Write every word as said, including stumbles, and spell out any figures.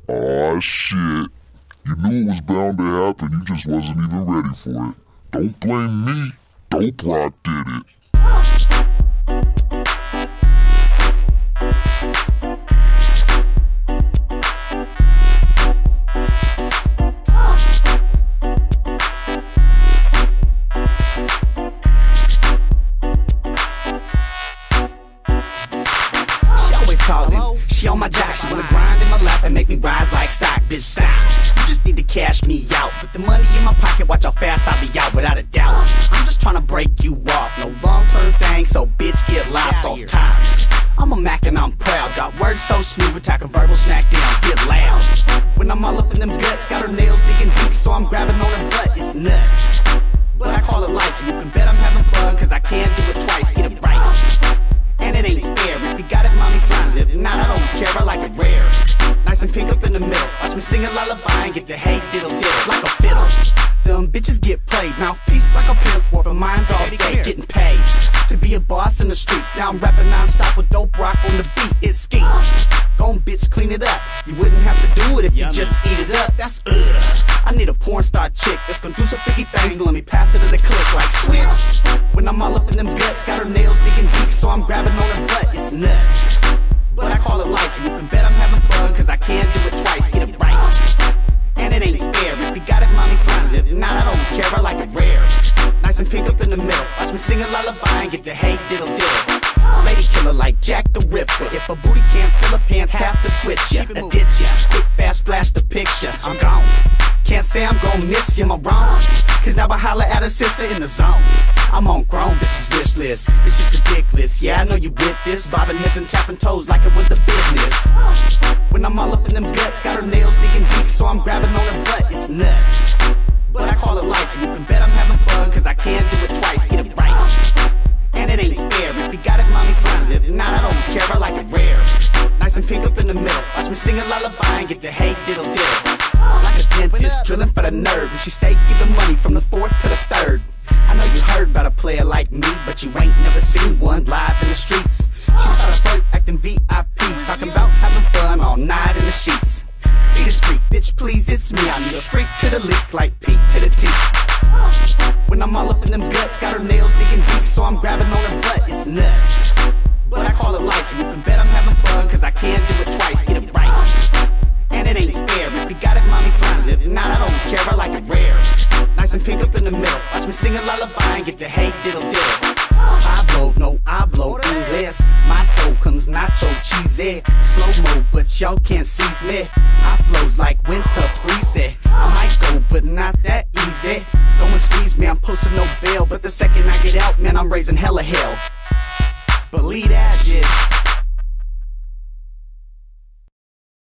Aw, shit. You knew it was bound to happen, you just wasn't even ready for it. Don't blame me, Dope Rock did it. Callin', she on my jock, she wanna grind in my lap and make me rise like stock, bitch stop. You just need to cash me out, put the money in my pocket, watch how fast I'll be out without a doubt. I'm just tryna break you off, no long-term thing, so bitch get lost off top. I'm a Mac and I'm proud, got words so smooth, attacking verbal snack downs, get loud. When I'm all up in them guts, got her nails digging deep, so I'm grabbing on her butt, it's nuts. But I call it life, and you can bet I'm having fun, cause I can't do it twice, get it right. And it ain't fair, if you got it, mommy, fine, live it. Nah, I don't care, I like it rare. Nice and pink up in the middle, watch me sing a lullaby and get the hey diddle diddle like a fiddle. Them bitches get played, mouthpiece like a pimp, warping minds all day, getting paid to be a boss in the streets. Now I'm rapping non-stop with Dope Rock on the beat, it's ski. Gon' bitch, clean it up, you wouldn't have to do it if you just eat it up, that's ugh. I need a porn star chick that's gonna do some freaky things, let me pass it to the click like switch. When I'm all up in them guts, got her nails digging deep, so I'm grabbing on her butt, it's nuts. But I call it life, and you can bet I'm having fun, cause I can't do it twice, get it right. And it ain't fair, if you got it, mommy, fine, live it. Nah, I don't care, I like it rare. Nice and pink up in the middle, watch me sing a lullaby and get the hey diddle diddle. Lady killer like Jack the Ripper, if a booty can't fill her pants, have to switch ya, a ditch ya, quick fast flash the picture, I'm gone. Can't say I'm gon' miss you, am I wrong? Cause now I holler at her sister in the zone. I'm on grown bitches wish list, it's just ridiculous. Yeah, I know you with this, bobbing heads and tapping toes like it was the business. When I'm all up in them guts, got her nails digging deep, so I'm grabbing on her butt, it's nuts. But I call it life, and you can bet I'm having fun, cause I can't do it twice, get it right. And it ain't fair, if you got it, mommy, fine, live it. Nah, I don't care, I like it rare. Nice and pink up in the middle, watch me sing a lullaby and get the hey diddle diddle. Like a dentist, drilling for the nerve, and she stay giving money from the fourth to the third. I know you heard about a player like me, but you ain't never seen one live in the streets. She try to flirt, acting V I P, talking about having fun all night in the sheets. Be the street, bitch, please, it's me. I need a freak to the lick, like Pete to the teeth. When I'm all up in them guts, got her nails digging deep, so I'm grabbing on her butt, it's nuts. But I call it life, and you can bet I'm having fun, cause I can't do it twice, get it right. And it ain't fair, if you got it, mommy, fine, live it. Nah, I don't care, I like it rare. Nice and pink up in the middle, watch me sing a lullaby and get the hey diddle diddle. I blow, no, I blow English. My dough comes nacho cheesy, slow-mo, but y'all can't seize me. I flows like winter breezy. I might go, but not that easy. Go and squeeze me, I'm posting no bail, but the second I get out, man, I'm raising hella hell. Believe that.